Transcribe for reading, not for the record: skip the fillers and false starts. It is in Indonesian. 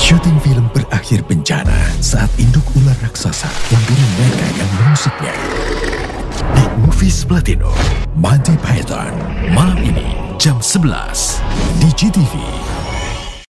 Syuting film berakhir bencana saat induk ular raksasa memburu mereka yang mengusiknya. Di Movies Platino, Monty Python, malam ini jam 11 di GTV.